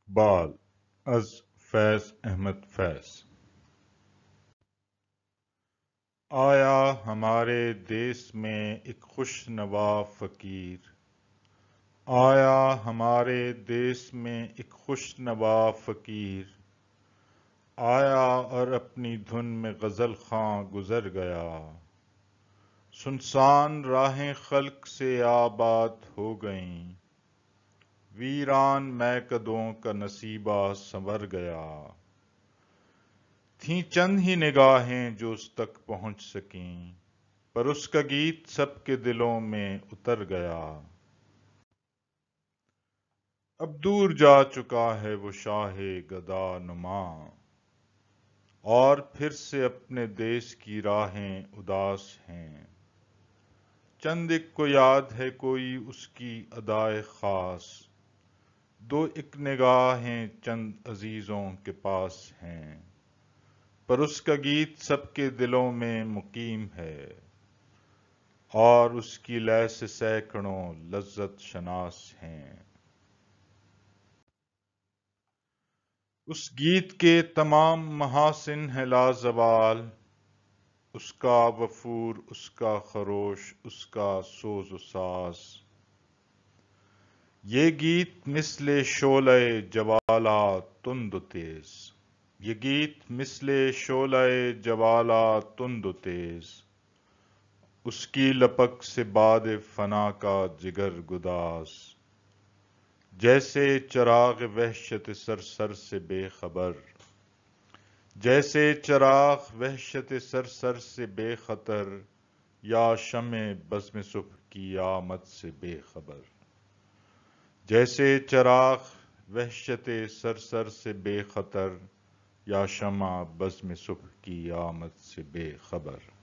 اقبال از فیض احمد فیض۔ آیا ہمارے دیس میں ایک خوش نوا فقیر، آیا ہمارے دیس میں ایک خوش نوا فقیر، آیا اور اپنی دھن میں غزل خواں گزر گیا، سنسان راہیں خلق سے آباد ہو گئیں، ویران میکدوں کا نصیبہ سنور گیا، تھیں چند ہی نگاہیں جو اس تک پہنچ سکیں، پر اس کا گیت سب کے دلوں میں اتر گیا، اب دور جا چکا ہے وہ شاہ گدا نما، اور پھر سے اپنے دیس کی راہیں اداس ہیں، چند ایک کو یاد ہے کوئی اس کی ادائے خاص، دو ایک نگاہیں چند عزیزوں کے پاس ہیں، پر اس کا گیت سب کے دلوں میں مقیم ہے، اور اس کی لے سے سینکڑوں لذت شناس ہیں، اس گیت کے تمام محاسن ہے لازوال، اس کا وفور، اس کا خروش، اس کا سوز و ساز، یہ گیت مثل شعلہ جوالا تند و تیز، یہ گیت مثل شعلہ جوالا تند و تیز، اس کی لپک سے باد فنا کا جگر گداز، جیسے چراغ وحشت سر سر سے بے خبر، جیسے چراغ وحشت سر سر سے بے خطر، یا شمع بزم صبح کی آمد سے بے خبر، جیسے چراغ وحشت سر سر سے بے خطر، یا شمع بزم صبح کی آمد سے بے خبر۔